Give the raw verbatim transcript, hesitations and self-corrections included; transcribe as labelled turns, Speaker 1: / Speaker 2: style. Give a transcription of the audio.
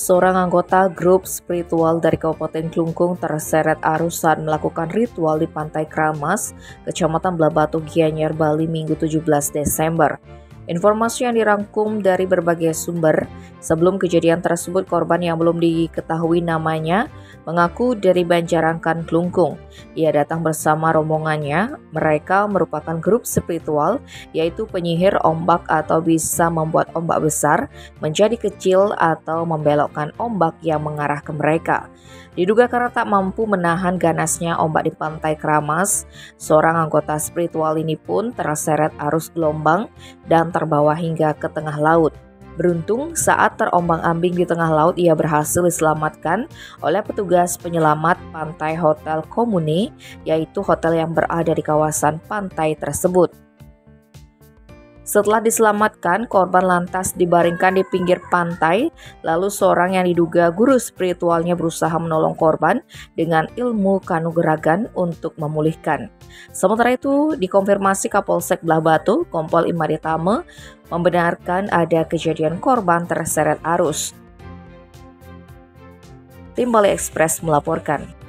Speaker 1: Seorang anggota grup spiritual dari Kabupaten Klungkung terseret arus saat melakukan ritual di Pantai Kramas, Kecamatan Blabatu, Gianyar, Bali, Minggu tujuh belas Desember. Informasi yang dirangkum dari berbagai sumber, sebelum kejadian tersebut korban yang belum diketahui namanya mengaku dari Banjarangkan, Klungkung. Ia datang bersama rombongannya. Mereka merupakan grup spiritual, yaitu penyihir ombak atau bisa membuat ombak besar menjadi kecil atau membelokkan ombak yang mengarah ke mereka. Diduga karena tak mampu menahan ganasnya ombak di Pantai Kramas, seorang anggota spiritual ini pun terseret arus gelombang dan terbawa hingga ke tengah laut. Beruntung saat terombang-ambing di tengah laut ia berhasil diselamatkan oleh petugas penyelamat Pantai Hotel Komune, yaitu hotel yang berada di kawasan pantai tersebut. Setelah diselamatkan, korban lantas dibaringkan di pinggir pantai, lalu seorang yang diduga guru spiritualnya berusaha menolong korban dengan ilmu kanugeragan untuk memulihkan. Sementara itu, dikonfirmasi Kapolsek Blabatu, Kompol Imaditame, membenarkan ada kejadian korban terseret arus. Tim Bali Express melaporkan.